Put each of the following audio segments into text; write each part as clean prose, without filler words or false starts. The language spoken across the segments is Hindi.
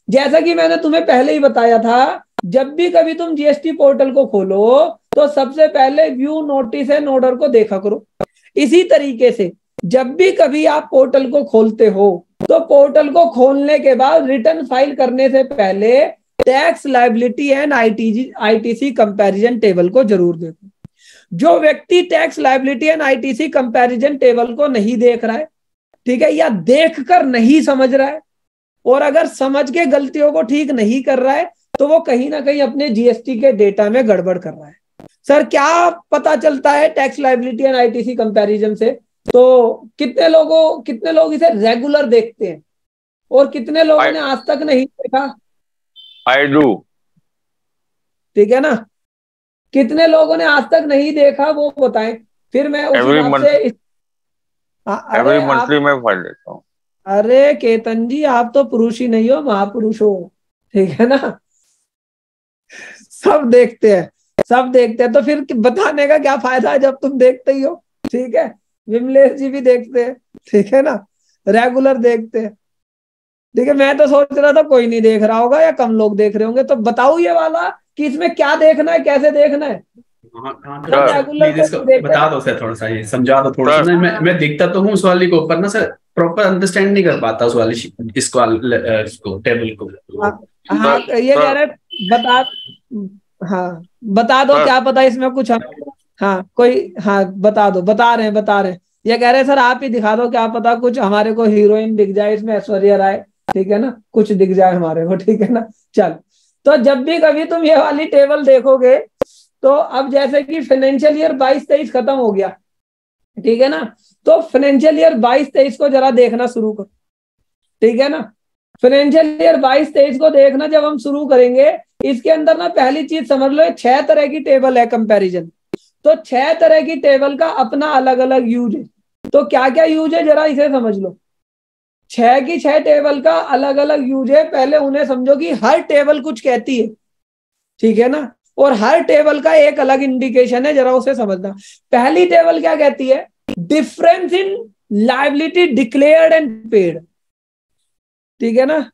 जैसा कि मैंने तुम्हें पहले ही बताया था, जब भी कभी तुम जीएसटी पोर्टल को खोलो तो सबसे पहले व्यू नोटिस एंड ऑर्डर को देखा करो। इसी तरीके से जब भी कभी आप पोर्टल को खोलते हो तो पोर्टल को खोलने के बाद रिटर्न फाइल करने से पहले tax liability and ITC comparison table को जरूर देखो। जो व्यक्ति tax liability and ITC comparison table को नहीं देख रहा है, ठीक है, या देख कर नहीं समझ रहा है, और अगर समझ के गलतियों को ठीक नहीं कर रहा है, तो वो कहीं ना कहीं अपने जीएसटी के डेटा में गड़बड़ कर रहा है। सर क्या पता चलता है tax liability and ITC comparison से? तो कितने लोग इसे रेगुलर देखते हैं और कितने लोगों ने आज तक नहीं देखा? I do. ठीक है ना, कितने लोगों ने आज तक नहीं देखा वो बताएं, फिर मैं उस हिसाब से एवरी मंथली मैं फाइल देता हूँ। अरे केतन जी, आप तो पुरुष ही नहीं हो, महापुरुष हो, ठीक है ना। सब देखते हैं, सब देखते हैं, तो फिर बताने का क्या फायदा है जब तुम देखते ही हो। ठीक है, विमलेश जी भी देखते हैं, ठीक है ना, रेगुलर देखते हैं। ठीक है, मैं तो सोच रहा था कोई नहीं देख रहा होगा या कम लोग देख रहे होंगे, तो बताओ ये वाला कि इसमें क्या देखना है, कैसे देखना है। बता दो सर, थोड़ा सा ये समझा दो थोड़ा सा। मैं देखता तो हूँ उस वाली को, पर ना सर प्रॉपर अंडरस्टैंड नहीं कर पाता उस वाली इसको टेबल को। हाँ ये कह रहे बता दो क्या पता इसमें कुछ। हाँ कोई, हाँ बता दो, बता रहे हैं। ये कह रहे हैं सर आप ही दिखा दो, क्या पता कुछ हमारे को हीरोइन दिख जाए इसमें, ऐश्वर्या राय, ठीक है ना, कुछ दिख जाए हमारे को, ठीक है ना। चल, तो जब भी कभी तुम ये वाली टेबल देखोगे, तो अब जैसे कि फाइनेंशियल ईयर 22-23 खत्म हो गया, ठीक है ना, तो फाइनेंशियल ईयर 22-23 को जरा देखना शुरू करो, ठीक है ना। फाइनेंशियल ईयर 22-23 को देखना जब हम शुरू करेंगे, इसके अंदर ना पहली चीज समझ लो, 6 तरह की टेबल है कंपैरिजन। तो 6 तरह की टेबल का अपना अलग अलग यूज है। तो क्या क्या यूज है जरा इसे समझ लो। 6 की 6 टेबल का अलग अलग यूज है। पहले उन्हें समझो कि हर टेबल कुछ कहती है, ठीक है ना, और हर टेबल का एक अलग इंडिकेशन है, जरा उसे समझना। पहली टेबल क्या कहती है? Difference in liability declared and paid, ठीक है ना।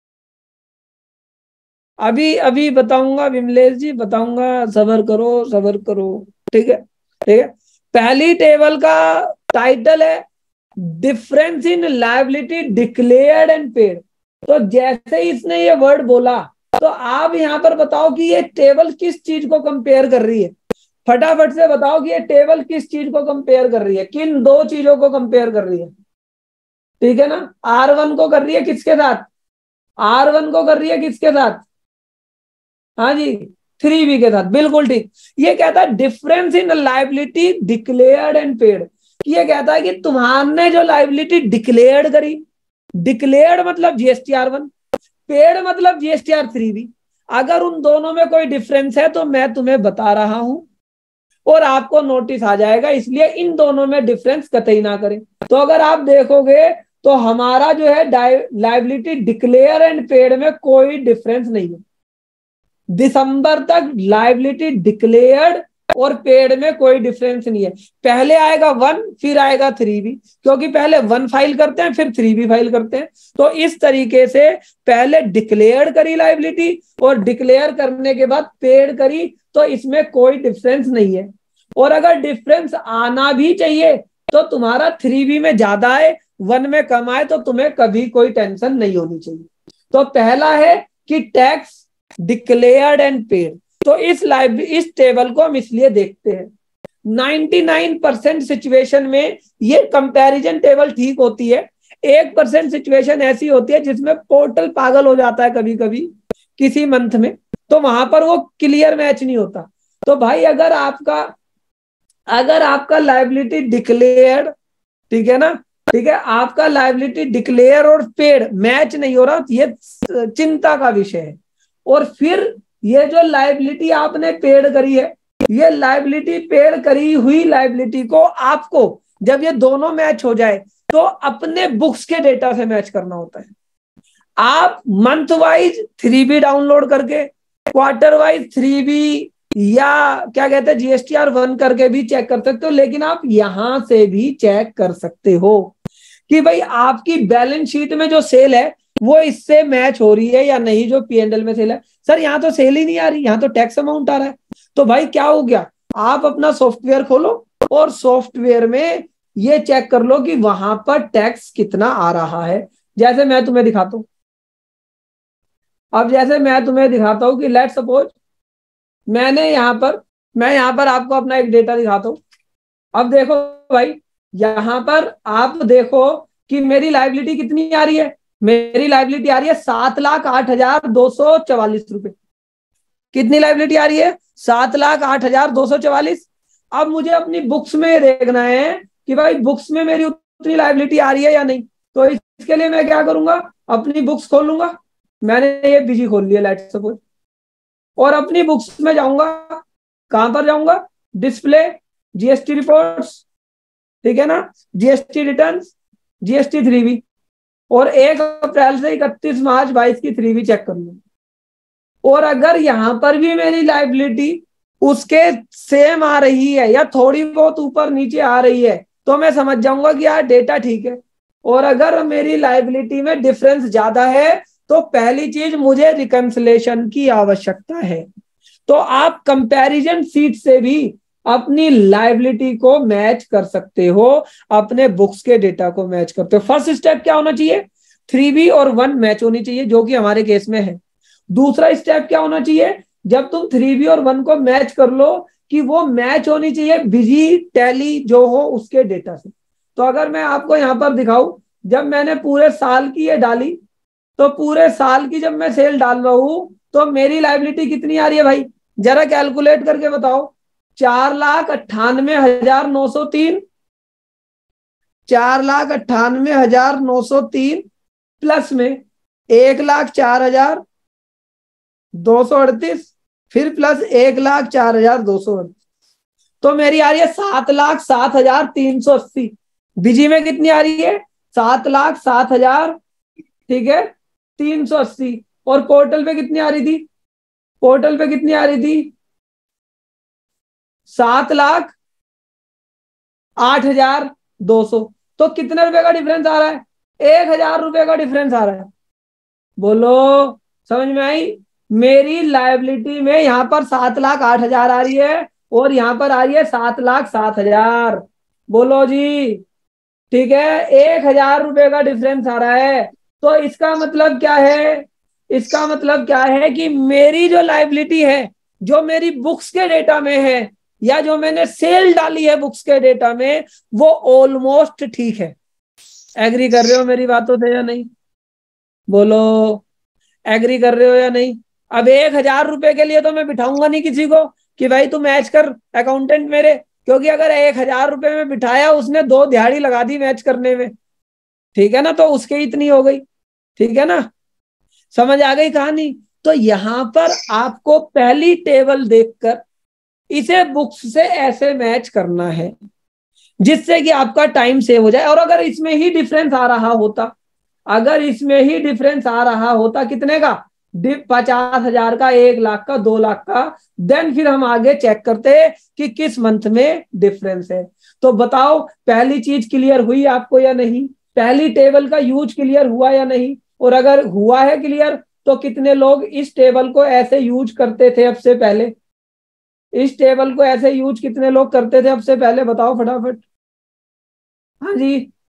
अभी बताऊंगा विमलेश जी, बताऊंगा, सबर करो, ठीक है। पहली टेबल का टाइटल है difference in liability declared and paid. तो जैसे ही इसने ये वर्ड बोला, तो आप यहां पर बताओ कि ये टेबल किस चीज को कंपेयर कर रही है। फटाफट से बताओ कि ये टेबल किस चीज को कंपेयर कर रही है, किन 2 चीजों को कंपेयर कर रही है, ठीक है ना। R1 को कर रही है किसके साथ? R1 को कर रही है किसके साथ? हाँ जी, 3B के साथ, बिल्कुल ठीक। ये कहता है difference in liability declared and paid. ये कहता है कि तुम्हारे जो लायबिलिटी डिक्लेयर्ड करी, डिक्लेयर्ड मतलब GSTR1, पेड मतलब GSTR3B, अगर उन दोनों में कोई डिफरेंस है तो मैं तुम्हें बता रहा हूं और आपको नोटिस आ जाएगा, इसलिए इन दोनों में डिफरेंस कतई ना करें। तो अगर आप देखोगे तो हमारा जो है लायबिलिटी डिक्लेयर एंड पेड में कोई डिफरेंस नहीं है। दिसंबर तक लायबिलिटी डिक्लेयर्ड और पेड में कोई डिफरेंस नहीं है। पहले आएगा 1, फिर आएगा 3B, क्योंकि पहले 1 फाइल करते हैं फिर 3B फाइल करते हैं। तो इस तरीके से पहले डिक्लेयर्ड करी लायबिलिटी और डिक्लेयर करने के बाद पेड करी, तो इसमें कोई डिफरेंस नहीं है। और अगर डिफरेंस आना भी चाहिए तो तुम्हारा 3B में ज्यादा आए, 1 में कम आए, तो तुम्हें कभी कोई टेंशन नहीं होनी चाहिए। तो पहला है कि टैक्स डिक्लेयर्ड एंड पेड। तो इस टेबल को हम इसलिए देखते हैं। 99% सिचुएशन में ये कंपैरिजन टेबल ठीक होती है। 1% सिचुएशन ऐसी होती है जिसमें पोर्टल पागल हो जाता है कभी कभी किसी मंथ में, तो वहां पर वो क्लियर मैच नहीं होता। तो भाई अगर आपका लायबिलिटी डिक्लेयर्ड, ठीक है ना, ठीक है, आपका लायबिलिटी डिक्लेयर और पेड मैच नहीं हो रहा, ये चिंता का विषय है। और फिर ये जो लायबिलिटी आपने पेड करी है, ये लायबिलिटी पेड करी हुई लायबिलिटी को आपको जब ये दोनों मैच हो जाए तो अपने बुक्स के डेटा से मैच करना होता है। आप मंथ वाइज 3B डाउनलोड करके, क्वार्टर वाइज 3B या क्या कहते हैं GSTR1 करके भी चेक कर सकते हो, लेकिन आप यहां से भी चेक कर सकते हो कि भाई आपकी बैलेंस शीट में जो सेल है वो इससे मैच हो रही है या नहीं जो P&L में सेल है। सर यहाँ तो सेल ही नहीं आ रही, यहाँ तो टैक्स अमाउंट आ रहा है। तो भाई क्या हो गया, आप अपना सॉफ्टवेयर खोलो और सॉफ्टवेयर में ये चेक कर लो कि वहां पर टैक्स कितना आ रहा है। जैसे मैं तुम्हें दिखाता हूं, अब जैसे मैं तुम्हें दिखाता हूं कि लेट सपोज मैं यहाँ पर आपको अपना एक डेटा दिखाता हूं। अब देखो भाई, यहां पर आप देखो कि मेरी लाइबिलिटी कितनी आ रही है। मेरी लाइबिलिटी आ रही है 7,08,244 रुपए। कितनी लाइबिलिटी आ रही है? 7,08,244। अब मुझे अपनी बुक्स में देखना है कि भाई बुक्स में मेरी उतनी लाइबिलिटी आ रही है या नहीं। तो इसके लिए मैं क्या करूंगा, अपनी बुक्स खोलूंगा। मैंने ये बीजी खोल लिया लेट सपोज, और अपनी बुक्स में जाऊंगा। कहां पर जाऊंगा? डिस्प्ले, जीएसटी रिपोर्ट्स, ठीक है ना, जीएसटी रिटर्न्स, जीएसटी 3B, और 1 अप्रैल से 31 मार्च 22 की 3B चेक करूंगा। और अगर यहां पर भी मेरी लाइबिलिटी उसके सेम आ रही है या थोड़ी बहुत ऊपर नीचे आ रही है तो मैं समझ जाऊंगा कि यार डेटा ठीक है। और अगर मेरी लाइबिलिटी में डिफरेंस ज्यादा है तो पहली चीज मुझे रिकंसिलेशन की आवश्यकता है। तो आप कंपैरिजन सीट से भी अपनी लाइबिलिटी को मैच कर सकते हो, अपने बुक्स के डेटा को मैच करते हो। फर्स्ट स्टेप क्या होना चाहिए? 3B और 1 मैच होनी चाहिए, जो कि हमारे केस में है। दूसरा स्टेप क्या होना चाहिए? जब तुम 3B और 1 को मैच कर लो कि वो मैच होनी चाहिए बिजी टैली जो हो उसके डेटा से। तो अगर मैं आपको यहां पर दिखाऊं, जब मैंने पूरे साल की ये डाली, तो पूरे साल की जब मैं सेल डाल रहा हूं तो मेरी लाइबिलिटी कितनी आ रही है भाई, जरा कैलकुलेट करके बताओ। 4,98,903, 4,98,903 प्लस में 1,04,238, फिर प्लस 1,04,238, तो मेरी आ रही है 7,07,380। बीजी में कितनी आ रही है? 7,07,000, ठीक है, 380। और पोर्टल पे कितनी आ रही थी? पोर्टल पे कितनी आ रही थी? 7,08,200। तो कितने रुपए का डिफरेंस आ रहा है? 1,000 रुपए का डिफरेंस आ रहा है। बोलो, समझ में आई? मेरी लायबिलिटी में यहां पर 7,08,000 आ रही है और यहां पर आ रही है 7,07,000। बोलो जी, ठीक है, 1,000 रुपए का डिफरेंस आ रहा है। तो इसका मतलब क्या है? इसका मतलब क्या है कि मेरी जो लाइबिलिटी है, जो मेरी बुक्स के डेटा में है या जो मैंने सेल डाली है बुक्स के डेटा में, वो ऑलमोस्ट ठीक है। एग्री कर रहे हो मेरी बातों से या नहीं? बोलो, एग्री कर रहे हो या नहीं? अब 1,000 रुपए के लिए तो मैं बिठाऊंगा नहीं किसी को कि भाई तू मैच कर अकाउंटेंट मेरे, क्योंकि अगर 1,000 रुपए में बिठाया, उसने 2 दिहाड़ी लगा दी मैच करने में, ठीक है ना, तो उसके इतनी हो गई। ठीक है ना, समझ आ गई कहानी? तो यहां पर आपको पहली टेबल देखकर इसे बुक्स से ऐसे मैच करना है जिससे कि आपका टाइम सेव हो जाए। और अगर इसमें ही डिफरेंस आ रहा होता, अगर इसमें ही डिफरेंस आ रहा होता कितने का, 50,000 का, 1 लाख का, 2 लाख का, देन फिर हम आगे चेक करते कि किस मंथ में डिफरेंस है। तो बताओ, पहली चीज क्लियर हुई आपको या नहीं? पहली टेबल का यूज क्लियर हुआ या नहीं? और अगर हुआ है क्लियर, तो कितने लोग इस टेबल को ऐसे यूज करते थे अब से पहले? इस टेबल को ऐसे यूज कितने लोग करते थे अब से पहले? बताओ फटाफट। हाँ जी,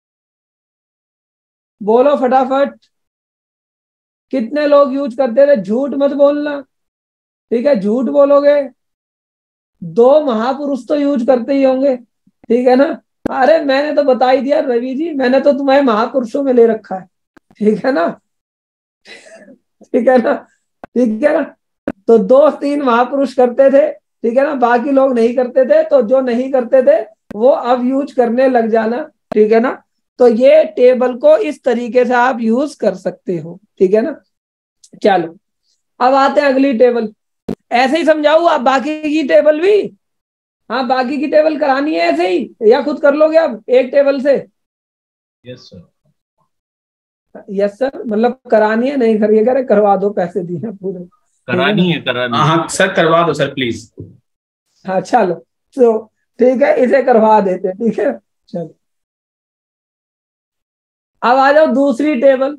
बोलो फटाफट, कितने लोग यूज करते थे? झूठ मत बोलना, ठीक है? झूठ बोलोगे 2 महापुरुष तो यूज करते ही होंगे, ठीक है ना? अरे मैंने तो बता ही दिया रवि जी, मैंने तो तुम्हें महापुरुषों में ले रखा है, ठीक है ना? ठीक है ना? ठीक है ना? तो 2-3 महापुरुष करते थे, ठीक है ना, बाकी लोग नहीं करते थे। तो जो नहीं करते थे वो अब यूज करने लग जाना, ठीक है ना? तो ये टेबल को इस तरीके से आप यूज कर सकते हो, ठीक है ना? चलो, अब आते हैं अगली टेबल। ऐसे ही समझाऊं आप बाकी की टेबल भी? हाँ, बाकी की टेबल करानी है ऐसे ही या खुद कर लोगे अब एक टेबल से? Yes sir. यस सर मतलब करानी है, नहीं करिए, करे करवा दो, पैसे दिए पूरे, करानी है, करानी है। हाँ सर, करवा दो सर प्लीज। हाँ चलो, तो ठीक है, इसे करवा देते, ठीक है। चलो, अब आ जाओ दूसरी टेबल।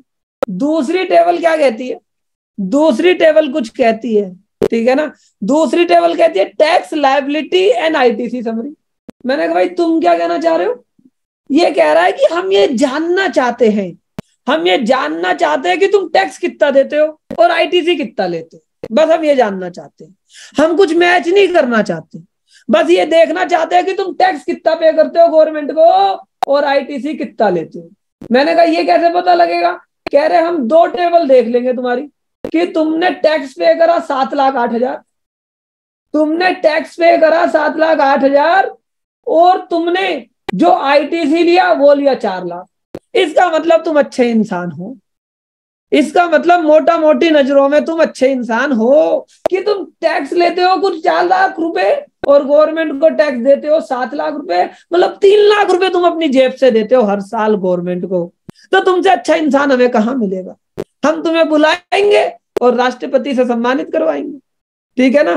दूसरी टेबल क्या कहती है? दूसरी टेबल कुछ कहती है, ठीक है ना। दूसरी टेबल कहती है tax liability and ITC summary. मैंने कहा भाई तुम क्या कहना चाह रहे हो? ये कह रहा है कि हम ये जानना चाहते हैं, हम ये जानना चाहते हैं कि तुम टैक्स कितना देते हो और आईटीसी कितना लेते हो, बस हम ये जानना चाहते हैं। हम कुछ मैच नहीं करना चाहते, बस ये देखना चाहते हैं कि तुम टैक्स कितना पे करते हो गवर्नमेंट को और आईटीसी कितना लेते हो। मैंने कहा ये कैसे पता लगेगा? कह रहे हम 2 टेबल देख लेंगे तुम्हारी कि तुमने टैक्स पे करा 7,08,000, तुमने टैक्स पे करा 7,08,000 और तुमने जो आईटीसी लिया वो लिया 4 लाख। इसका मतलब तुम अच्छे इंसान हो, इसका मतलब मोटा मोटी नजरों में तुम अच्छे इंसान हो कि तुम टैक्स लेते हो कुछ 4 लाख रुपए और गवर्नमेंट को टैक्स देते हो 7 लाख रुपए, मतलब 3 लाख रुपए तुम अपनी जेब से देते हो हर साल गवर्नमेंट को। तो तुमसे अच्छा इंसान हमें कहाँ मिलेगा? हम तुम्हें बुलाएंगे और राष्ट्रपति से सम्मानित करवाएंगे, ठीक है ना।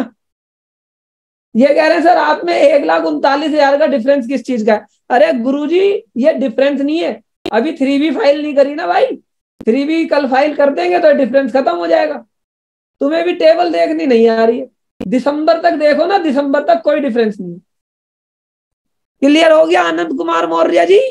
ये कह रहे हैं सर आप में 1,39,000 का डिफरेंस किस चीज का है? अरे गुरुजी ये डिफरेंस नहीं है, अभी 3B फाइल नहीं करी ना भाई, 3B कल फाइल कर देंगे तो डिफरेंस खत्म हो जाएगा। तुम्हें भी टेबल देखनी नहीं आ रही है, दिसंबर तक देखो ना, दिसंबर तक कोई डिफरेंस नहीं। क्लियर हो गया आनंद कुमार मौर्य जी?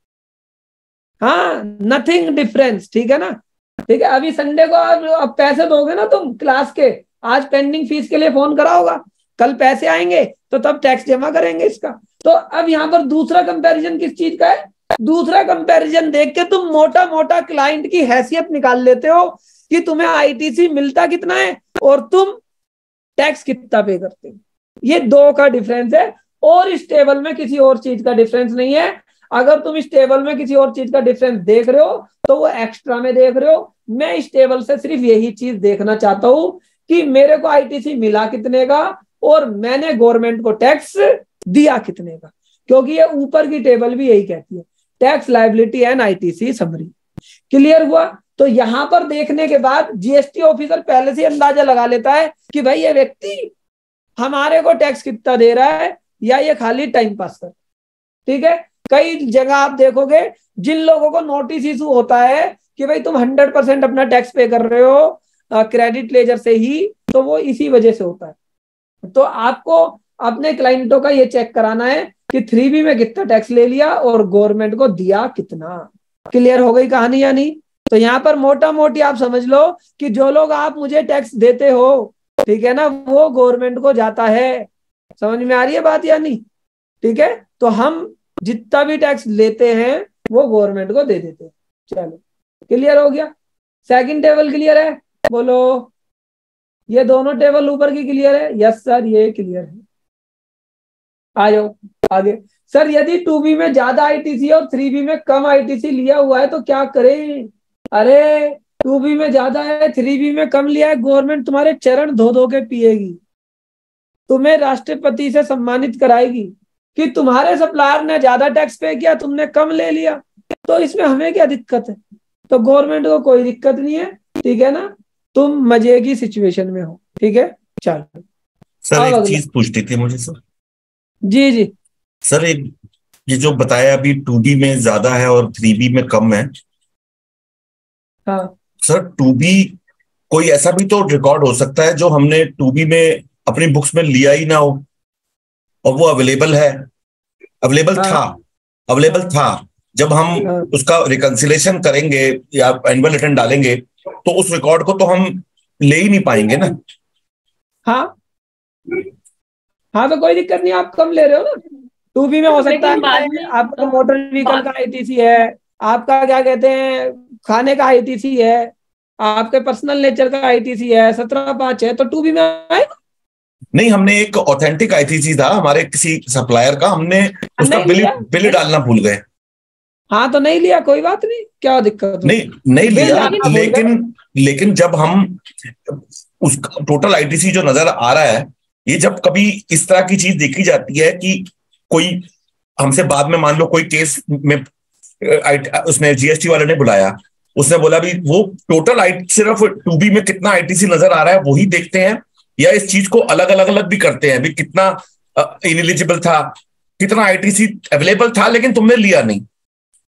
हाँ, नथिंग डिफरेंस, ठीक है ना। ठीक है, अभी संडे को अब पैसे दोगे ना तुम क्लास के, आज पेंडिंग फीस के लिए फोन करा होगा, कल पैसे आएंगे तो तब टैक्स जमा करेंगे इसका। तो अब यहाँ पर दूसरा कंपैरिजन किस चीज का है? दूसरा कंपैरिजन देख के तुम मोटा मोटा क्लाइंट की हैसियत निकाल लेते हो कि तुम्हें आईटीसी मिलता कितना है और तुम टैक्स कितना पे करते हो। ये 2 का डिफरेंस है और इस टेबल में किसी और चीज का डिफरेंस नहीं है। अगर तुम इस टेबल में किसी और चीज का डिफरेंस देख रहे हो तो वो एक्स्ट्रा में देख रहे हो। मैं इस टेबल से सिर्फ यही चीज देखना चाहता हूं कि मेरे को आईटीसी मिला कितने का और मैंने गवर्नमेंट को टैक्स दिया कितने का, क्योंकि ये ऊपर की टेबल भी यही कहती है, tax liability and ITC summary. Clear हुआ? तो यहां पर देखने के बाद जीएसटी ऑफिसर पहले से अंदाजा लगा लेता है कि भाई ये व्यक्ति हमारे को टैक्स कितना दे रहा है या ये खाली टाइम पास कर। ठीक है, कई जगह आप देखोगे जिन लोगों को नोटिस इशू होता है कि भाई तुम 100% अपना टैक्स पे कर रहे हो क्रेडिट लेजर से ही, तो वो इसी वजह से होता है। तो आपको अपने क्लाइंटों का ये चेक कराना है कि 3B में कितना टैक्स ले लिया और गवर्नमेंट को दिया कितना। क्लियर हो गई कहानी या नहीं? तो यहाँ पर मोटा मोटी आप समझ लो कि जो लोग आप मुझे टैक्स देते हो, ठीक है ना, वो गवर्नमेंट को जाता है। समझ में आ रही है बात या नहीं? ठीक है, तो हम जितना भी टैक्स लेते हैं वो गवर्नमेंट को दे देते हैं। चलो क्लियर हो गया? सेकंड टेबल क्लियर है? बोलो। ये दोनों टेबल ऊपर की क्लियर है? यस सर ये क्लियर है। आ जाओ आगे। सर यदि 2B में ज्यादा आईटीसी और 3B में कम आईटीसी लिया हुआ है तो क्या करें? अरे 2B में ज्यादा है 3B में कम लिया है, गवर्नमेंट तुम्हारे चरण धो धो के पिएगी, तुम्हें राष्ट्रपति से सम्मानित कराएगी कि तुम्हारे सप्लायर ने ज्यादा टैक्स पे किया, तुमने कम ले लिया, तो इसमें हमें क्या दिक्कत है? तो गवर्नमेंट को कोई दिक्कत नहीं है, ठीक है ना, तुम मजे की सिचुएशन में हो। ठीक है, चलो सर एक चीज पूछनी थी मुझे सर। जी जी सर एक ये जो बताया अभी 2B में ज्यादा है और 3B में कम है, हाँ सर 2B कोई ऐसा भी तो रिकॉर्ड हो सकता है जो हमने 2B में अपनी बुक्स में लिया ही ना हो और वो अवेलेबल है, अवेलेबल था जब हम उसका रिकंसिलेशन करेंगे या एनुअल रिटर्न डालेंगे तो उस रिकॉर्ड को तो हम ले ही नहीं पाएंगे ना। हाँ हाँ, तो कोई दिक्कत नहीं, आप कम ले रहे हो ना। 2B में हो सकता है आपका मोटर व्हीकल का आईटीसी है, आपका क्या कहते हैं खाने का आईटीसी है, आपके पर्सनल नेचर का आईटीसी है, 17/5 है, तो 2B में आएगा। नहीं, हमने एक ऑथेंटिक आईटीसी था हमारे किसी सप्लायर का, हमने उसका बिल डालना भूल गए। हाँ तो नहीं लिया, कोई बात नहीं, क्या दिक्कत? नहीं लिया, लेकिन जब हम उसका टोटल आईटीसी जो नजर आ रहा है, ये जब कभी इस तरह की चीज देखी जाती है कि कोई हमसे बाद में मान लो कोई केस में उसने जीएसटी वाले ने बुलाया, उसने बोला भी वो टोटल सिर्फ 2B में कितना आईटीसी नजर आ रहा है वही देखते हैं या इस चीज को अलग अलग भी करते हैं भी कितना इनएलिजिबल था, कितना आईटीसी अवेलेबल था लेकिन तुमने लिया नहीं।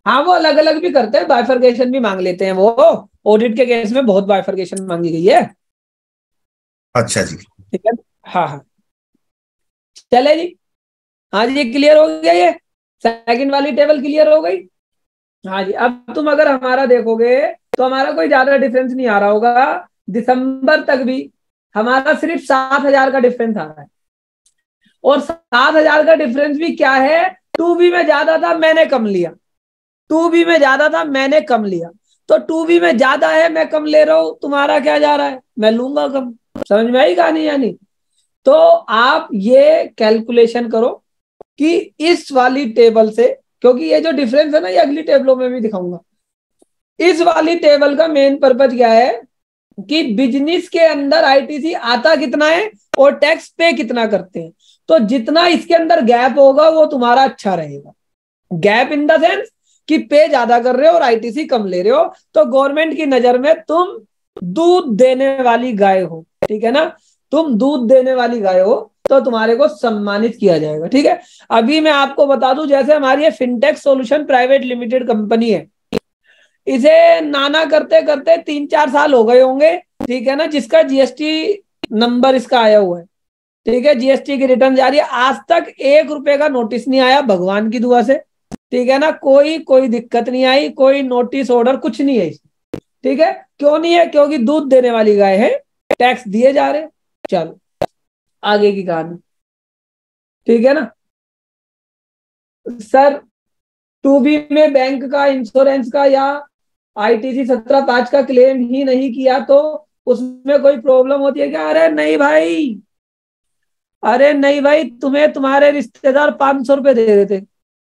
हाँ वो अलग अलग भी करते हैं, बाइफरकेशन भी मांग लेते हैं, वो ऑडिट के केस में बहुत बाइफरकेशन मांगी गई है। अच्छा जी, ठीक है, हाँ हाँ चले जी। हाँ जी, क्लियर हो गया, ये सेकंड वाली टेबल क्लियर हो गई। हाँ जी, अब तुम अगर हमारा देखोगे तो हमारा कोई ज्यादा डिफरेंस नहीं आ रहा होगा, दिसंबर तक भी हमारा सिर्फ 7,000 का डिफरेंस आ रहा है। और 7,000 का डिफरेंस भी क्या है, 2B में ज्यादा था मैंने कम लिया, 2B में ज्यादा था मैंने कम लिया, तो 2B में ज्यादा है मैं कम ले रहा हूं, तुम्हारा क्या जा रहा है, मैं लूंगा कम। समझ में आई कहानी यानी। तो आप ये कैलकुलेशन करो कि इस वाली टेबल से, क्योंकि ये जो डिफरेंस है ना ये अगली टेबलों में भी दिखाऊंगा, इस वाली टेबल का मेन पर्पज क्या है कि बिजनेस के अंदर आईटीसी आता कितना है और टैक्स पे कितना करते हैं। तो जितना इसके अंदर गैप होगा वो तुम्हारा अच्छा रहेगा। गैप इन द सेंस कि पे ज्यादा कर रहे हो और आईटीसी कम ले रहे हो, तो गवर्नमेंट की नजर में तुम दूध देने वाली गाय हो, ठीक है ना, तुम दूध देने वाली गाय हो तो तुम्हारे को सम्मानित किया जाएगा। ठीक है, अभी मैं आपको बता दूं, जैसे हमारी ये fintech solution private limited company है, इसे नाना करते करते 3-4 साल हो गए होंगे, ठीक है ना, जिसका जीएसटी नंबर इसका आया हुआ है, ठीक है, जीएसटी की रिटर्न जारी है, आज तक 1 रुपए का नोटिस नहीं आया भगवान की दुआ से, ठीक है ना, कोई दिक्कत नहीं आई, कोई नोटिस ऑर्डर कुछ नहीं है इसमें। ठीक है, क्यों नहीं है, क्योंकि दूध देने वाली गाय है, टैक्स दिए जा रहे। चलो आगे की कहानी, ठीक है ना सर। 2B में बैंक का, इंश्योरेंस का या आईटीसी 17(5) का क्लेम ही नहीं किया तो उसमें कोई प्रॉब्लम होती है क्या? अरे नहीं भाई, अरे नहीं भाई, तुम्हें तुम्हारे रिश्तेदार 500 रुपए दे रहे थे,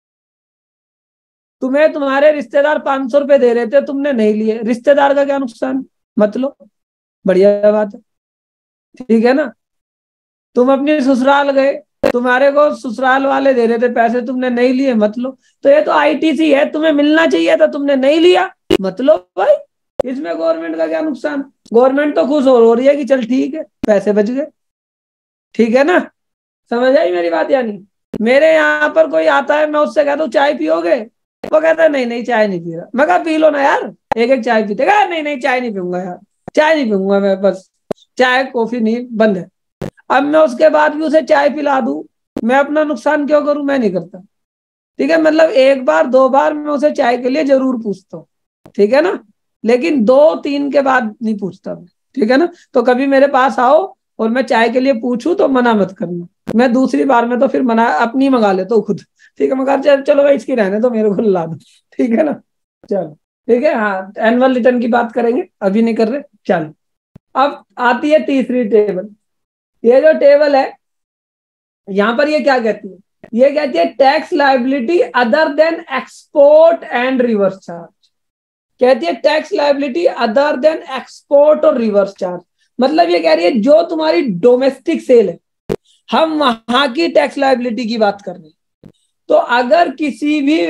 तुम्हें तुम्हारे रिश्तेदार 500 रुपए दे रहे थे, तुमने नहीं लिए, रिश्तेदार का क्या नुकसान, मत लो, बढ़िया बात है, ठीक है ना। तुम अपने ससुराल गए, तुम्हारे को ससुराल वाले दे रहे थे पैसे, तुमने नहीं लिए, मत लो। तो ये तो आईटीसी है, तुम्हें मिलना चाहिए था, तुमने नहीं लिया, मत लो भाई, इसमें गवर्नमेंट का क्या नुकसान। गवर्नमेंट तो खुश हो रही है कि चल ठीक है पैसे बच गए, ठीक है ना, समझ आई मेरी बात। यानी मेरे यहाँ पर कोई आता है, मैं उससे कहता हूँ चाय पियोगे, वो कहता है नहीं नहीं चाय नहीं पी रहा, मैं कहा पी लो ना यार, एक एक चाय पीते, कहा नहीं नहीं चाय नहीं पीऊंगा यार, चाय नहीं पीऊंगा मैं, बस चाय कॉफी नहीं, बंद है। अब मैं उसके बाद भी उसे चाय पिला दूं, मैं अपना नुकसान क्यों करूं, मैं नहीं करता, ठीक है, मतलब 1 बार 2 बार मैं उसे चाय के लिए जरूर पूछता हूँ, ठीक है ना, लेकिन 2-3 के बाद नहीं पूछता मैं, ठीक है ना। तो कभी मेरे पास आओ और मैं चाय के लिए पूछूं तो मना मत करना, मैं दूसरी बार में तो फिर मना अपनी मंगा लेता हूँ खुद, ठीक है, मगर चलो भाई इसकी रहने तो मेरे को ला दो, ठीक है ना। चलो ठीक है, हाँ एनुअल रिटर्न की बात करेंगे, अभी नहीं कर रहे। चलो अब आती है तीसरी टेबल। ये जो टेबल है यहां पर ये क्या कहती है, ये कहती है tax liability other than export and reverse charge, कहती है tax liability other than export और रिवर्स चार्ज। मतलब ये कह रही है जो तुम्हारी डोमेस्टिक सेल है, हम वहां की टैक्स लायबिलिटी की बात कर रहे हैं। तो अगर किसी भी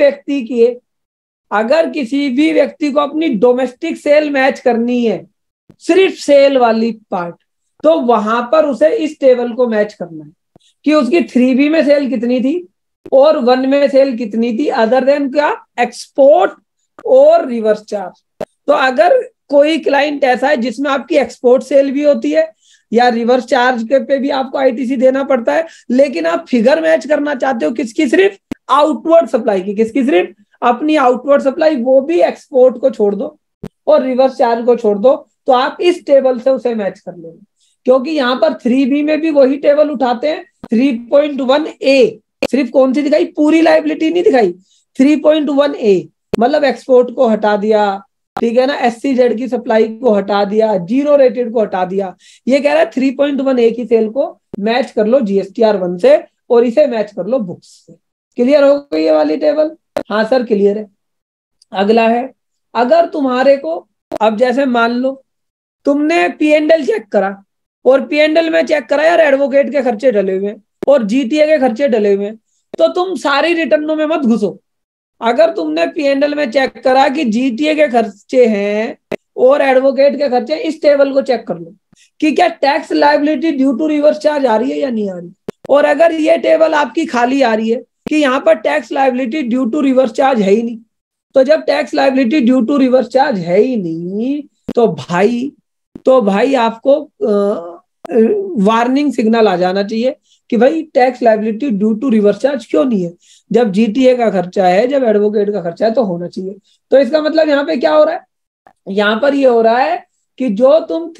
व्यक्ति को अपनी डोमेस्टिक सेल मैच करनी है, सिर्फ सेल वाली पार्ट, तो वहां पर उसे इस टेबल को मैच करना है कि उसकी 3B में सेल कितनी थी और 1 में सेल कितनी थी, अदर देन क्या, एक्सपोर्ट और रिवर्स चार्ज। तो अगर कोई क्लाइंट ऐसा है जिसमें आपकी एक्सपोर्ट सेल भी होती है या रिवर्स चार्ज के पे भी आपको आईटीसी देना पड़ता है, लेकिन आप फिगर मैच करना चाहते हो किसकी, सिर्फ आउटवर्ड सप्लाई की, किसकी, सिर्फ अपनी आउटवर्ड सप्लाई, वो भी एक्सपोर्ट को छोड़ दो और रिवर्स चार्ज को छोड़ दो, तो आप इस टेबल से उसे मैच कर लेंगे। क्योंकि यहाँ पर 3B में भी वही टेबल उठाते हैं, 3.1A, सिर्फ कौन सी दिखाई, पूरी लायबिलिटी नहीं दिखाई, 3.1A मतलब एक्सपोर्ट को हटा दिया, ठीक है ना, SCZ की सप्लाई को हटा दिया, जीरो रेटेड को हटा दिया। ये कह रहा है 3.1A की सेल को मैच कर लो GSTR 1 से और इसे मैच कर लो बुक्स से। क्लियर हो गई ये वाली टेबल? हाँ सर क्लियर है। अगला है, अगर तुम्हारे को, अब जैसे मान लो तुमने P&L चेक करा और P&L में चेक करा यार एडवोकेट के खर्चे डले हुए और GTA के खर्चे डले हुए, तो तुम सारी रिटर्नों में मत घुसो। अगर तुमने P&L में चेक करा कि GTA के खर्चे हैं और एडवोकेट के खर्चे, इस टेबल को चेक कर लो कि क्या tax liability due to reverse charge आ रही है या नहीं आ रही। और अगर ये टेबल आपकी खाली आ रही है कि यहाँ पर tax liability due to reverse charge है ही नहीं, तो जब tax liability due to reverse charge है ही नहीं, तो भाई आपको वार्निंग सिग्नल आ जाना चाहिए कि भाई tax liability due to reverse charge क्यों नहीं है। जब जीटीए का खर्चा है, जब एडवोकेट का खर्चा है, तो होना चाहिए। तो इसका मतलब यहाँ पे क्या हो रहा है, यहाँ पर ये हो रहा है कि जो तुम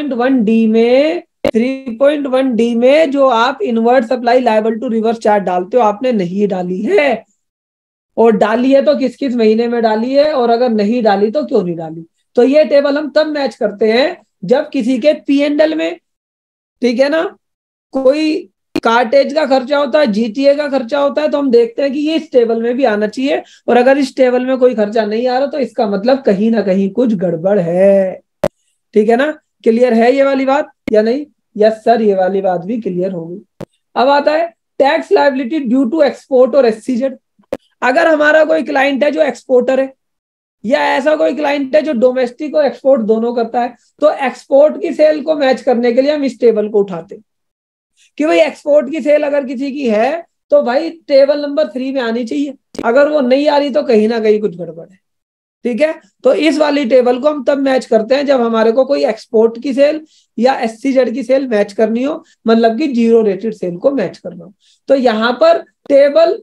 3.1D में जो आप inward supply liable to reverse charge डालते हो, आपने नहीं डाली है, और डाली है तो किस किस महीने में डाली है, और अगर नहीं डाली तो क्यों नहीं डाली। तो ये टेबल हम तब मैच करते हैं जब किसी के P&L में, ठीक है ना, कोई कार्टेज का खर्चा होता है, जीटीए का खर्चा होता है, तो हम देखते हैं कि ये इस टेबल में भी आना चाहिए, और अगर इस टेबल में कोई खर्चा नहीं आ रहा तो इसका मतलब कहीं ना कहीं कुछ गड़बड़ है। ठीक है ना, क्लियर है ये वाली बात या नहीं? यस सर, ये वाली बात भी क्लियर होगी। अब आता है tax liability due to export और SCZ। अगर हमारा कोई क्लाइंट है जो एक्सपोर्टर है, या ऐसा कोई क्लाइंट है जो डोमेस्टिक और एक्सपोर्ट दोनों करता है, तो एक्सपोर्ट की सेल को मैच करने के लिए हम इस टेबल को उठाते हैं कि भाई एक्सपोर्ट की सेल अगर किसी की है तो भाई टेबल नंबर 3 में आनी चाहिए, अगर वो नहीं आ रही तो कहीं ना कहीं कुछ गड़बड़ है। ठीक है, तो इस वाली टेबल को हम तब मैच करते हैं जब हमारे को कोई एक्सपोर्ट की सेल या SCZ की सेल मैच करनी हो, मतलब कि जीरो रेटेड सेल को मैच करना हो। तो यहाँ पर टेबल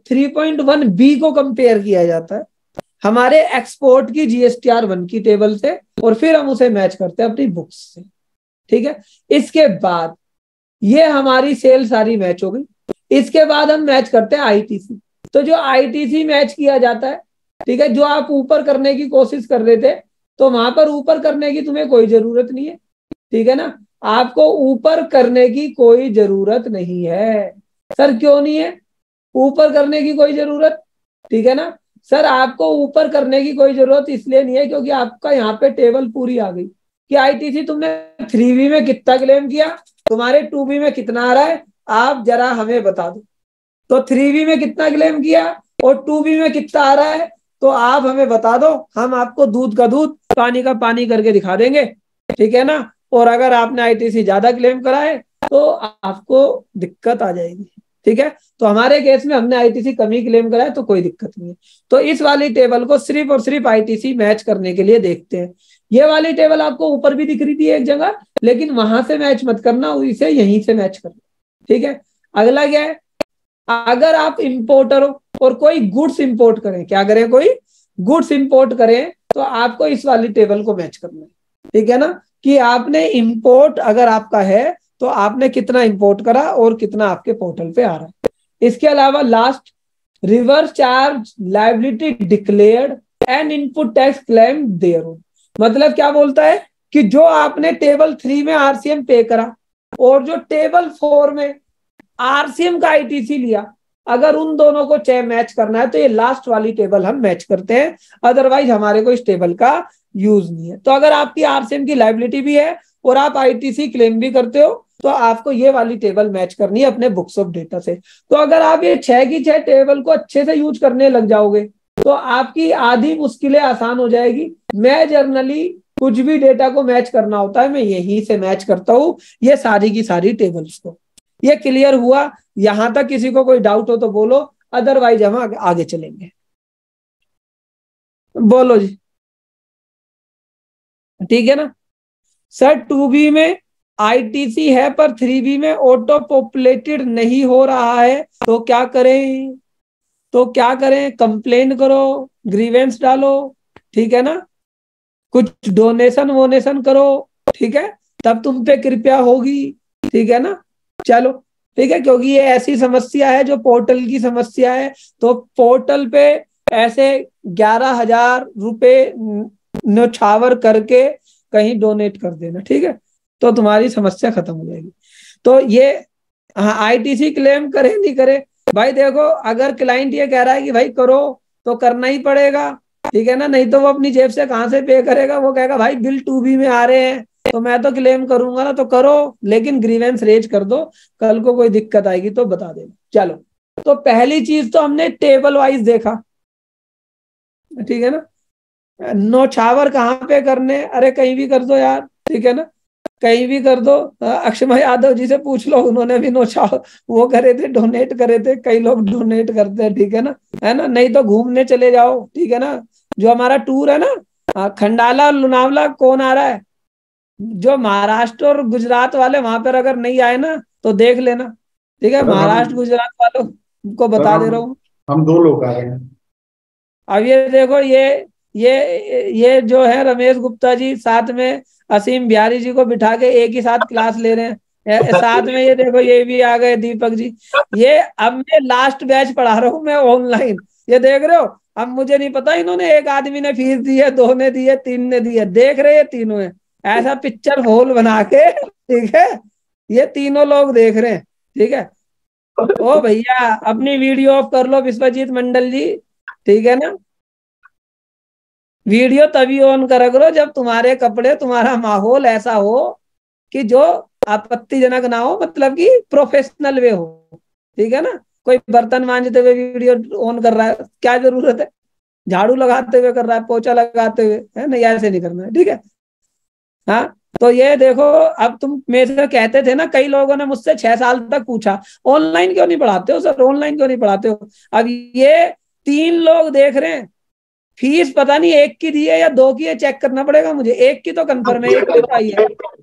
3.1B को कंपेयर किया जाता है हमारे एक्सपोर्ट की GSTR 1 की टेबल से, और फिर हम उसे मैच करते हैं अपनी बुक्स से। ठीक है, इसके बाद ये हमारी सेल सारी मैच हो गई। इसके बाद हम मैच करते हैं ITC। तो जो ITC मैच किया जाता है, ठीक है, जो आप ऊपर करने की कोशिश कर रहे थे, तो वहां पर ऊपर करने की तुम्हें कोई जरूरत नहीं है। ठीक है ना, आपको ऊपर करने की कोई जरूरत नहीं है। सर क्यों नहीं है ऊपर करने की कोई जरूरत? ठीक है ना सर, आपको ऊपर करने की कोई जरूरत इसलिए नहीं है क्योंकि आपका यहाँ पे टेबल पूरी आ गई कि ITC तुमने 3B में कितना क्लेम किया, तुम्हारे 2B में कितना आ रहा है, आप जरा हमें बता दो। तो 3B में कितना क्लेम किया और 2B में कितना आ रहा है, तो आप हमें बता दो, हम आपको दूध का दूध पानी का पानी करके दिखा देंगे। ठीक है ना, और अगर आपने ITC ज्यादा क्लेम करा है तो आपको दिक्कत आ जाएगी। ठीक है, तो हमारे केस में हमने ITC कमी क्लेम करा है तो कोई दिक्कत नहीं है। तो इस वाली टेबल को सिर्फ और सिर्फ ITC मैच करने के लिए देखते हैं। ये वाली टेबल आपको ऊपर भी दिख रही थी एक जगह, लेकिन वहां से मैच मत करना, इसे यहीं से मैच करना। ठीक है, अगला क्या है, अगर आप इंपोर्टर हो और कोई गुड्स इंपोर्ट करें, क्या करें, कोई गुड्स इंपोर्ट करें, तो आपको इस वाली टेबल को मैच करना है। ठीक है ना, कि आपने इंपोर्ट अगर आपका है तो आपने कितना इंपोर्ट करा और कितना आपके पोर्टल पे आ रहा है। इसके अलावा last, reverse charge liability declared and input tax claim thereon. मतलब क्या बोलता है कि जो आपने टेबल 3 में RCM पे करा और जो टेबल 4 में RCM का ITC लिया, अगर उन दोनों को मैच करना है तो ये लास्ट वाली टेबल हम मैच करते हैं, अदरवाइज हमारे को इस टेबल का यूज नहीं है। तो अगर आपकी RCM की लायबिलिटी भी है और आप ITC क्लेम भी करते हो तो आपको ये वाली टेबल मैच करनी है अपने बुक्स ऑफ डेटा से। तो अगर आप ये 6 की 6 टेबल को अच्छे से यूज करने लग जाओगे तो आपकी आधी मुश्किलें आसान हो जाएगी। मैं जर्नली कुछ भी डेटा को मैच करना होता है, मैं यहीं से मैच करता हूँ ये सारी की सारी टेबल्स को। ये क्लियर हुआ? यहां तक किसी को कोई डाउट हो तो बोलो, अदरवाइज हम आगे चलेंगे। बोलो जी। ठीक है ना सर, 2B में ITC है पर 3B में ऑटो पॉपुलेटेड नहीं हो रहा है, तो क्या करें? कंप्लेन करो, ग्रीवेंस डालो, ठीक है ना, कुछ डोनेशन वोनेशन करो, ठीक है, तब तुम पे कृपया होगी। ठीक है ना, चलो ठीक है, क्योंकि ये ऐसी समस्या है जो पोर्टल की समस्या है, तो पोर्टल पे ऐसे 11,000 रुपए न्यौछावर करके कहीं डोनेट कर देना, ठीक है, तो तुम्हारी समस्या खत्म हो जाएगी। तो ये हाँ, ITC क्लेम करे नहीं करे, भाई देखो, अगर क्लाइंट ये कह रहा है कि भाई करो तो करना ही पड़ेगा, ठीक है ना, नहीं तो वो अपनी जेब से कहाँ से पे करेगा, वो कहेगा भाई बिल 2B में आ रहे हैं तो मैं तो क्लेम करूंगा ना, तो करो, लेकिन ग्रीवेंस रेज कर दो, कल को कोई दिक्कत आएगी तो बता देना। चलो, तो पहली चीज तो हमने टेबल वाइज देखा, ठीक है ना, न्यौछावर कहाँ पे करने, अरे कहीं भी कर दो यार, ठीक है ना, कहीं भी कर दो। अक्षमा यादव जी से पूछ लो, उन्होंने भी वो करे थे, डोनेट करे थे, कई लोग डोनेट करते हैं, ठीक है ना, है ना, नहीं तो घूमने चले जाओ, ठीक है ना, जो हमारा टूर है ना, खंडाला और लोनावला, कौन आ रहा है? जो महाराष्ट्र और गुजरात वाले वहां पर अगर नहीं आए ना तो देख लेना, ठीक है? महाराष्ट्र गुजरात वालों को बता दे रहा हूँ, हम 2 लोग आ रहे हैं। अब ये देखो, ये जो है रमेश गुप्ता जी, साथ में असीम बिहारी जी को बिठा के एक ही साथ क्लास ले रहे हैं। साथ में ये देखो, ये भी आ गए दीपक जी। ये अब मैं लास्ट बैच पढ़ा रहा हूँ मैं ऑनलाइन, ये देख रहे हो। अब मुझे नहीं पता, इन्होंने एक आदमी ने फीस दी है, 2 ने दी है, 3 ने दी है, देख रहे हैं तीनों है ऐसा पिक्चर होल बना के, ठीक है? ये तीनों लोग देख रहे हैं, ठीक है? ओ भैया, अपनी वीडियो ऑफ कर लो विश्वजीत मंडल जी, ठीक है ना? वीडियो तभी ऑन करा करो जब तुम्हारे कपड़े, तुम्हारा माहौल ऐसा हो कि जो आपत्तिजनक ना हो, मतलब कि प्रोफेशनल वे हो, ठीक है ना? कोई बर्तन मांजते हुए वीडियो ऑन कर रहा है, क्या जरूरत है? झाड़ू लगाते हुए कर रहा है, पोछा लगाते हुए, है नहीं? ऐसे नहीं करना है, ठीक है? हाँ, तो ये देखो, अब तुम मेरे से कहते थे ना, कई लोगों ने मुझसे 6 साल तक पूछा ऑनलाइन क्यों नहीं पढ़ाते हो सर, ऑनलाइन क्यों नहीं पढ़ाते हो? अब ये 3 लोग देख रहे हैं, फीस पता नहीं एक की दी है या 2 की है, चेक करना पड़ेगा मुझे। एक की तो कंफर्म है, एक की तो आई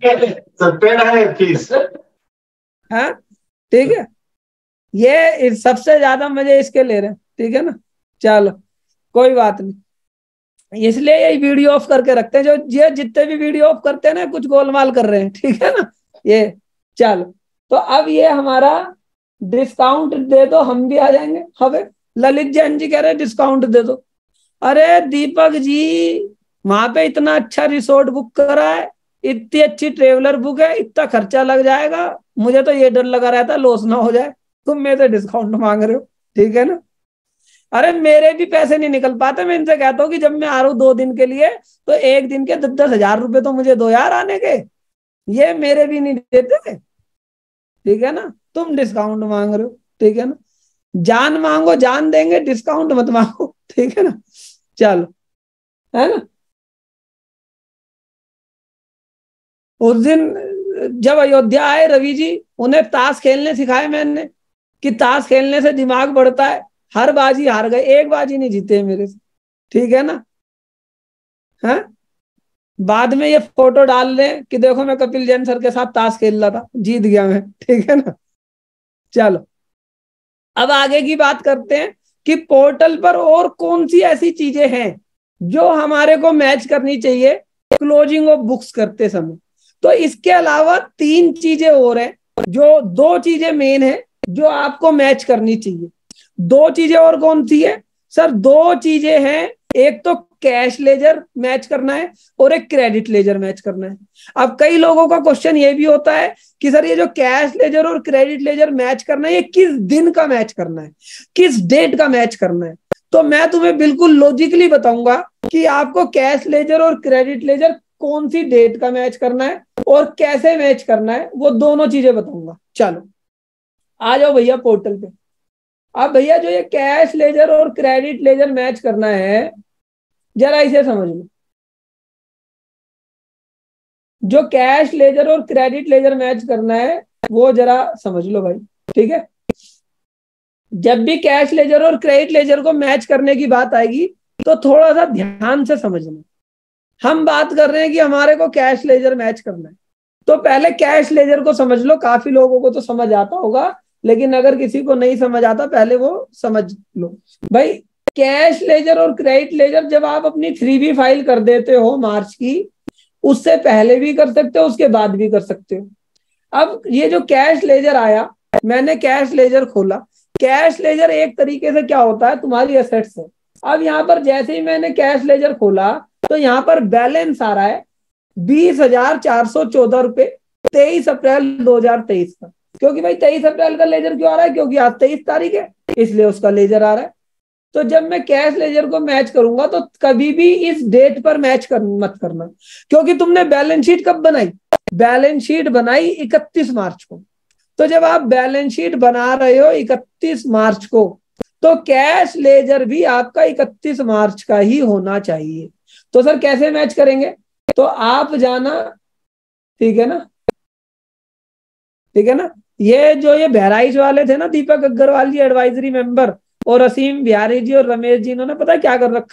है फीस। हाँ, ठीक है? ये सबसे ज्यादा मजे इसके ले रहे हैं, ठीक है ना? चलो कोई बात नहीं, इसलिए ये वीडियो ऑफ करके रखते हैं। जो ये जितने भी वीडियो ऑफ करते हैं ना, कुछ गोलमाल कर रहे हैं, ठीक है ना? ये चलो, तो अब ये हमारा डिस्काउंट दे दो, हम भी आ जाएंगे। हमें ललित जैन जी कह रहे हैं डिस्काउंट दे दो। अरे दीपक जी, वहां पे इतना अच्छा रिसोर्ट बुक करा है, इतनी अच्छी ट्रेवलर बुक है, इतना खर्चा लग जाएगा, मुझे तो ये डर लगा रहता लॉस ना हो जाए, तुम मेरे से डिस्काउंट मांग रहे हो, ठीक है ना? अरे मेरे भी पैसे नहीं निकल पाते, मैं इनसे कहता हूँ कि जब मैं आ रहा हूँ 2 दिन के लिए, तो एक दिन के 10-10 हजार रुपए तो मुझे दो यार आने के, ये मेरे भी नहीं देते, ठीक है ना? तुम डिस्काउंट मांग रहे हो, ठीक है ना? जान मांगो जान देंगे, डिस्काउंट मत मांगो, ठीक है ना? चलो, है ना? उस दिन जब अयोध्या आए रवि जी, उन्हें ताश खेलने सिखाए मैंने, कि ताश खेलने से दिमाग बढ़ता है। हर बाजी हार गए, एक बाजी नहीं जीते मेरे से, ठीक है ना? हाँ, बाद में ये फोटो डाल रहे कि देखो मैं कपिल जैन सर के साथ ताश खेल रहा था, जीत गया मैं, ठीक है ना? चलो, अब आगे की बात करते हैं कि पोर्टल पर और कौन सी ऐसी चीजें हैं जो हमारे को मैच करनी चाहिए क्लोजिंग ऑफ बुक्स करते समय। तो इसके अलावा 3 चीजें और हैं, जो 2 चीजें मेन है जो आपको मैच करनी चाहिए। 2 चीजें और कौन सी है सर? 2 चीजें हैं, एक तो कैश लेजर मैच करना है और एक क्रेडिट लेजर मैच करना है। अब कई लोगों का क्वेश्चन ये भी होता है कि सर ये जो कैश लेजर और क्रेडिट लेजर मैच करना है, ये किस दिन का मैच करना है, किस डेट का मैच करना है? तो मैं तुम्हें बिल्कुल लॉजिकली बताऊंगा कि आपको कैश लेजर और क्रेडिट लेजर कौन सी डेट का मैच करना है और कैसे मैच करना है, वो दोनों चीजें बताऊंगा। चलो आ जाओ भैया पोर्टल पे। अब भैया जो ये कैश लेजर और क्रेडिट लेजर मैच करना है, जरा इसे समझ लो। जो कैश लेजर और क्रेडिट लेजर मैच करना है वो जरा समझ लो भाई, ठीक है? जब भी कैश लेजर और क्रेडिट लेजर को मैच करने की बात आएगी तो थोड़ा सा ध्यान से समझना। हम बात कर रहे हैं कि हमारे को कैश लेजर मैच करना है, तो पहले कैश लेजर को समझ लो। काफी लोगों को तो समझ आता होगा, लेकिन अगर किसी को नहीं समझ आता पहले वो समझ लो। भाई कैश लेजर और क्रेडिट लेजर जब आप अपनी 3B फाइल कर देते हो मार्च की, उससे पहले भी कर सकते हो, उसके बाद भी कर सकते हो। अब ये जो कैश लेजर आया, मैंने कैश लेजर खोला। कैश लेजर एक तरीके से क्या होता है, तुम्हारी एसेट्स है। अब यहाँ पर जैसे ही मैंने कैश लेजर खोला तो यहाँ पर बैलेंस आ रहा है 20,414 रुपए 23 अप्रैल 2023 का। क्योंकि भाई 23 अप्रैल का लेजर क्यों आ रहा है? क्योंकि आज 23 तारीख है, इसलिए उसका लेजर आ रहा है। तो जब मैं कैश लेजर को मैच करूंगा तो कभी भी इस डेट पर मैच मत करना, क्योंकि तुमने बैलेंस शीट कब बनाई? बैलेंस शीट बनाई 31 मार्च को। तो जब आप बैलेंस शीट बना रहे हो 31 मार्च को, तो कैश लेजर भी आपका 31 मार्च का ही होना चाहिए। तो सर कैसे मैच करेंगे? तो आप जाना, ठीक है ना, ठीक है ना? ये बहराइच वाले थे ना, दीपक अग्रवाल जी एडवाइजरी मेंबर, और असीम बिहारी जी और रमेश जी, इन्होंने पता क्या कर रखा है,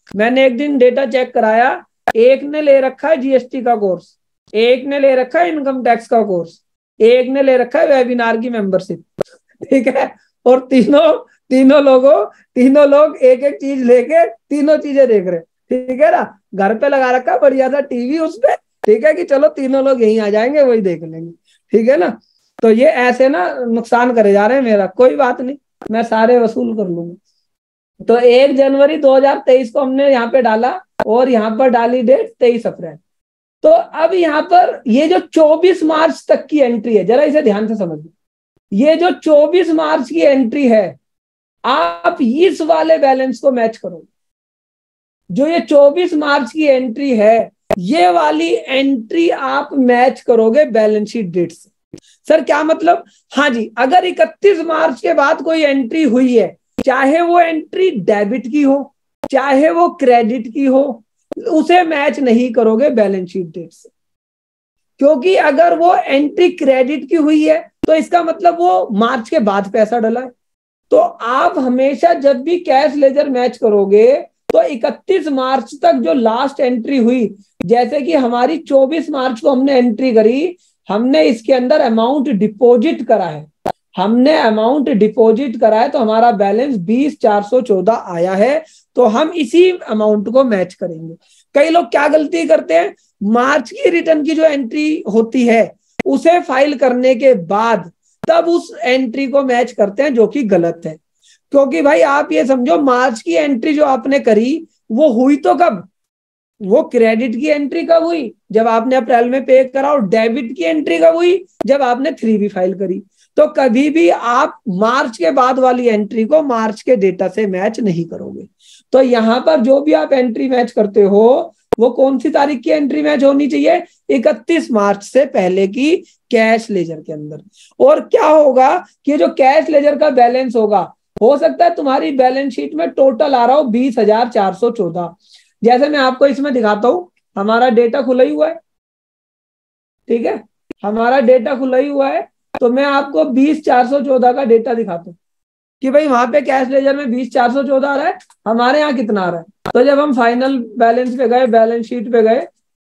मैंने एक दिन डेटा चेक कराया, एक ने ले रखा है जीएसटी का कोर्स, एक ने ले रखा है इनकम टैक्स का कोर्स, एक ने ले रखा है वेबिनार की मेंबरशिप, ठीक है, और तीनों लोग एक एक चीज लेके तीनों चीजें देख रहे, ठीक है ना, घर पे लगा रखा है बढ़िया सा टीवी उस पे, ठीक है, कि चलो तीनों लोग यहीं आ जाएंगे वही देख लेंगे, ठीक है ना। तो ये ऐसे ना नुकसान करे जा रहे हैं मेरा, कोई बात नहीं, मैं सारे वसूल कर लूंगा। तो 1 जनवरी 2023 को हमने यहाँ पे डाला और यहाँ पर डाली डेट 23 अप्रैल। तो अब यहाँ पर ये जो 24 मार्च तक की एंट्री है, जरा इसे ध्यान से समझिए, ये जो 24 मार्च की एंट्री है, आप इस वाले बैलेंस को मैच करोगे। जो ये 24 मार्च की एंट्री है, ये वाली एंट्री आप मैच करोगे बैलेंस शीट डेट से। सर क्या मतलब? हाँ जी, अगर 31 मार्च के बाद कोई एंट्री हुई है, चाहे वो एंट्री डेबिट की हो चाहे वो क्रेडिट की हो, उसे मैच नहीं करोगे बैलेंस शीट डेट से, क्योंकि अगर वो एंट्री क्रेडिट की हुई है तो इसका मतलब वो मार्च के बाद पैसा डला है। तो आप हमेशा जब भी कैश लेजर मैच करोगे तो 31 मार्च तक जो लास्ट एंट्री हुई, जैसे कि हमारी 24 मार्च को हमने एंट्री करी, हमने इसके अंदर अमाउंट डिपॉजिट करा है, तो हमारा बैलेंस 20,414 आया है, तो हम इसी अमाउंट को मैच करेंगे। कई लोग क्या गलती करते हैं, मार्च की रिटर्न की जो एंट्री होती है उसे फाइल करने के बाद तब उस एंट्री को मैच करते हैं, जो कि गलत है। क्योंकि भाई आप ये समझो, मार्च की एंट्री जो आपने करी वो हुई तो कब, वो क्रेडिट की एंट्री कब हुई, जब आपने अप्रैल में पे करा, और डेबिट की एंट्री कब हुई, जब आपने 3B फाइल करी। तो कभी भी आप मार्च के बाद वाली एंट्री को मार्च के डेटा से मैच नहीं करोगे। तो यहाँ पर जो भी आप एंट्री मैच करते हो वो कौन सी तारीख की एंट्री मैच होनी चाहिए, 31 मार्च से पहले की कैश लेजर के अंदर। और क्या होगा कि जो कैश लेजर का बैलेंस होगा, हो सकता है तुम्हारी बैलेंस शीट में टोटल आ रहा हो 20,414, जैसे मैं आपको इसमें दिखाता हूं, हमारा डेटा खुला ही हुआ है, ठीक है, हमारा डेटा खुला ही हुआ है, तो मैं आपको 20,414 का डेटा दिखाता हूँ कि भाई वहां पे कैश लेजर में 20,414 आ रहा है, हमारे यहाँ कितना आ रहा है। तो जब हम फाइनल बैलेंस पे गए, बैलेंस शीट पे गए,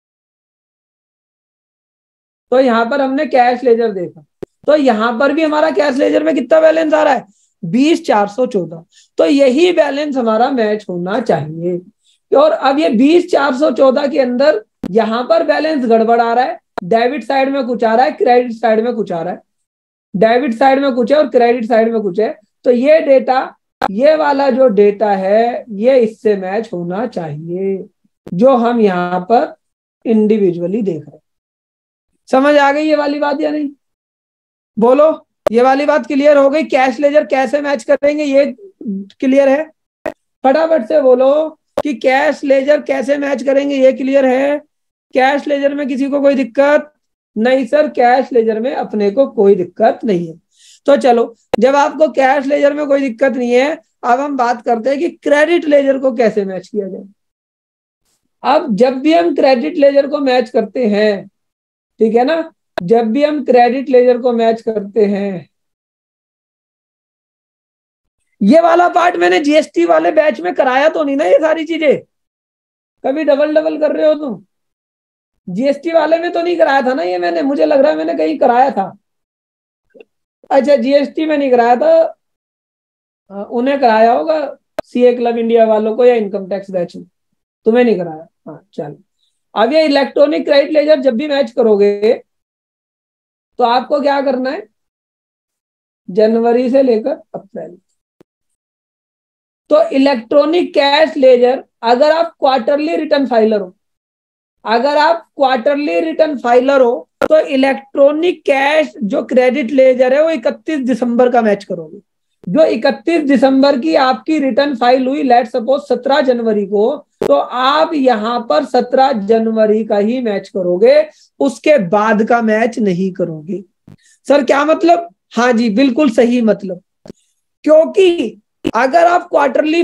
तो यहाँ पर हमने कैश लेजर देखा, तो यहाँ पर भी हमारा कैश लेजर में कितना बैलेंस आ रहा है, 20,414। तो यही बैलेंस हमारा मैच होना चाहिए। और अब ये 20,414 के अंदर यहाँ पर बैलेंस गड़बड़ आ रहा है, डेबिट साइड में कुछ आ रहा है, क्रेडिट साइड में कुछ आ रहा है, डेबिट साइड में कुछ है और क्रेडिट साइड में कुछ है। तो ये डेटा, ये वाला जो डेटा है, ये इससे मैच होना चाहिए जो हम यहाँ पर इंडिविजुअली देख रहे हैं। समझ आ गई ये वाली बात या नहीं? बोलो, ये वाली बात क्लियर हो गई? कैश लेजर कैसे मैच करेंगे ये क्लियर है? फटाफट से बोलो कि कैश लेजर कैसे मैच करेंगे, ये क्लियर है? कैश लेजर में किसी को कोई दिक्कत नहीं? सर कैश लेजर में अपने को कोई दिक्कत नहीं है। तो चलो, जब आपको कैश लेजर में कोई दिक्कत नहीं है, अब हम बात करते हैं कि क्रेडिट लेजर को कैसे मैच किया जाए। अब जब भी हम क्रेडिट लेजर को मैच करते हैं, ठीक है ना, जब भी हम क्रेडिट लेजर को मैच करते हैं, ये वाला पार्ट मैंने जीएसटी वाले बैच में कराया तो नहीं ना, ये सारी चीजें कभी डबल कर रहे हो तुम? जीएसटी वाले में तो नहीं कराया था ना ये मैंने, मुझे लग रहा है मैंने कहीं कराया था। अच्छा, जीएसटी में नहीं कराया था, उन्हें कराया होगा, सीए क्लब इंडिया वालों को, या इनकम टैक्स बैच में, तुम्हें नहीं कराया। हाँ चलो, अब ये इलेक्ट्रॉनिक क्रेडिट लेजर जब भी मैच करोगे तो आपको क्या करना है, जनवरी से लेकर अप्रैल। तो इलेक्ट्रॉनिक कैश लेजर, अगर आप क्वार्टरली रिटर्न फाइलर हो, तो इलेक्ट्रॉनिक कैश जो क्रेडिट लेजर है वो 31 दिसंबर का मैच करोगे। जो 31 दिसंबर की आपकी रिटर्न फाइल हुई, लेट सपोज 17 जनवरी को, तो आप यहां पर 17 जनवरी का ही मैच करोगे, उसके बाद का मैच नहीं करोगे। सर क्या मतलब? हाँ जी, बिल्कुल सही मतलब। क्योंकि अगर आप क्वार्टरली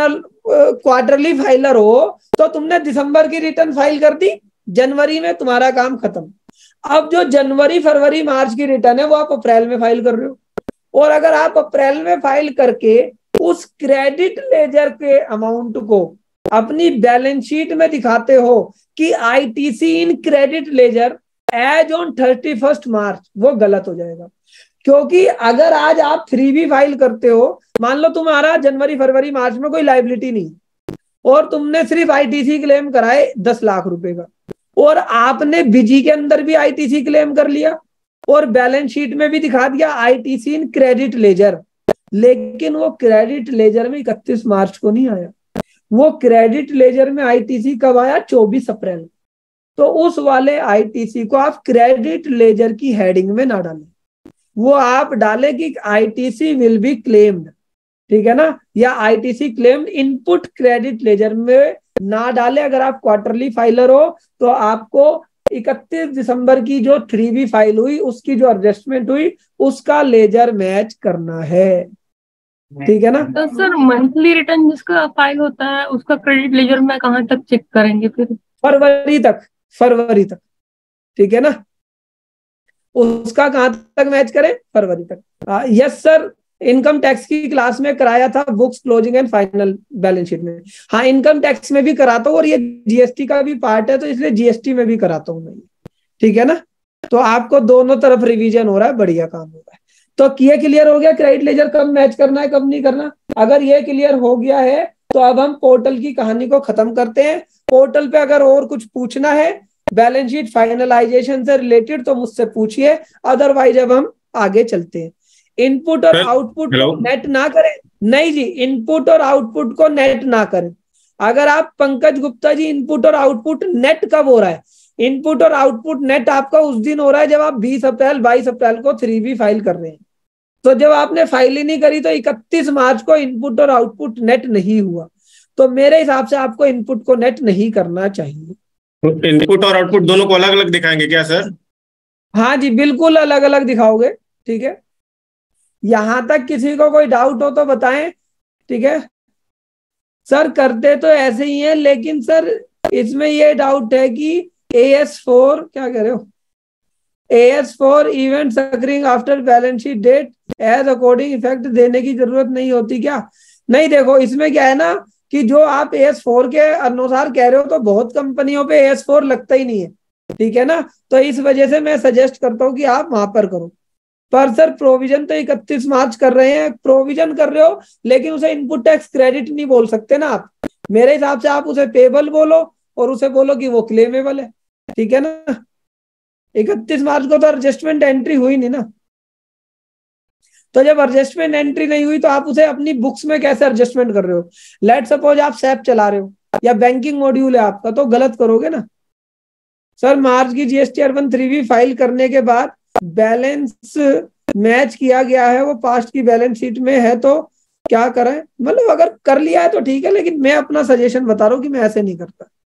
फाइलर हो तो तुमने दिसंबर की रिटर्न फाइल कर दी, जनवरी में तुम्हारा काम खत्म। अब जो जनवरी फरवरी मार्च की रिटर्न है वो आप अप्रैल में फाइल कर रहे हो, और अगर आप अप्रैल में फाइल करके उस क्रेडिट लेजर के अमाउंट को अपनी बैलेंस शीट में दिखाते हो कि ITC in credit ledger as on 31 March, वो गलत हो जाएगा। क्योंकि अगर आज आप 3B फाइल करते हो, मान लो तुम्हारा जनवरी फरवरी मार्च में कोई लाइबिलिटी नहीं और तुमने सिर्फ आईटीसी क्लेम कराए 10 लाख रुपए का, और आपने बिजी के अंदर भी आईटीसी क्लेम कर लिया और बैलेंस शीट में भी दिखा दिया आईटीसी इन क्रेडिट लेजर, लेकिन वो क्रेडिट लेजर में 31 मार्च को नहीं आया, वो क्रेडिट लेजर में आईटीसी कब आया? 24 अप्रैल। तो उस वाले आईटीसी को आप क्रेडिट लेजर की हेडिंग में ना डालें, वो आप डाले कि आईटीसी विल बी क्लेम्ड, ठीक है ना, या ITC claimed input credit ledger में ना डाले। अगर आप क्वार्टरली फाइलर हो तो आपको 31 दिसंबर की जो 3B फाइल हुई उसकी जो एडजस्टमेंट हुई उसका लेजर मैच करना है, ठीक है ना। तो सर मंथली रिटर्न जिसका फाइल होता है उसका क्रेडिट लेजर में कहाँ तक चेक करेंगे फिर? फरवरी तक, ठीक है ना, उसका कहां तक मैच करें? फरवरी तक। यस सर, इनकम टैक्स की क्लास में कराया था, books closing and final balance sheet में। हाँ, इनकम टैक्स में भी कराता हूँ और ये जीएसटी का भी पार्ट है, तो इसलिए जीएसटी में भी कराता हूँ मैं, ठीक है ना। तो आपको दोनों तरफ रिवीजन हो रहा है, बढ़िया काम हो रहा है। तो ये क्लियर हो गया क्रेडिट लेजर कब मैच करना है, कब नहीं करना। अगर ये क्लियर हो गया है तो अब हम पोर्टल की कहानी को खत्म करते हैं। पोर्टल पे अगर और कुछ पूछना है बैलेंस शीट फाइनलाइजेशन से रिलेटेड तो मुझसे पूछिए, अदरवाइज अब हम आगे चलते हैं। इनपुट और आउटपुट नेट ना करें, नहीं जी, इनपुट और आउटपुट को नेट ना करें। अगर आप पंकज गुप्ता जी, इनपुट और आउटपुट नेट कब हो रहा है? इनपुट और आउटपुट नेट आपका उस दिन हो रहा है जब आप 20 अप्रैल 22 अप्रैल को 3B फाइल कर रहे हैं। तो जब आपने फाइल ही नहीं करी तो 31 मार्च को इनपुट और आउटपुट नेट नहीं हुआ, तो मेरे हिसाब से आपको इनपुट को नेट नहीं करना चाहिए। इनपुट और आउटपुट दोनों को अलग अलग दिखाएंगे क्या सर? हाँ जी, बिल्कुल अलग अलग दिखाओगे, ठीक है। यहां तक किसी को कोई डाउट हो तो बताएं, ठीक है। सर करते तो ऐसे ही है, लेकिन सर इसमें ये डाउट है कि AS4 क्या कह रहे हो, AS4 event occurring after balance sheet date as according effect देने की जरूरत नहीं होती क्या? नहीं, देखो इसमें क्या है ना कि जो आप AS4 के अनुसार कह रहे हो तो बहुत कंपनियों पे AS4 लगता ही नहीं है, ठीक है ना। तो इस वजह से मैं सजेस्ट करता हूं कि आप वहां पर करो। पर सर प्रोविजन तो 31 मार्च कर रहे हैं, प्रोविजन कर रहे हो, लेकिन उसे इनपुट टैक्स क्रेडिट नहीं बोल सकते ना आप। मेरे हिसाब से आप उसे पेबल बोलो और उसे बोलो कि वो क्लेमेबल है, ठीक है ना। 31 मार्च को तो एडजस्टमेंट एंट्री हुई नहीं ना, तो जब एडजस्टमेंट एंट्री नहीं हुई तो आप उसे अपनी बुक्स में कैसे एडजस्टमेंट कर रहे हो? लेट सपोज आप सैप चला रहे हो या बैंकिंग मॉड्यूल है आपका, तो गलत करोगे ना। सर मार्च की जीएसटी अर्बन 3B फाइल करने के बाद बैलेंस मैच किया गया है, वो पास्ट की बैलेंस शीट में है, तो क्या करें? मतलब अगर कर लिया है तो ठीक है, लेकिन मैं अपना सजेशन बता रहा हूँ कि मैं ऐसे नहीं करता।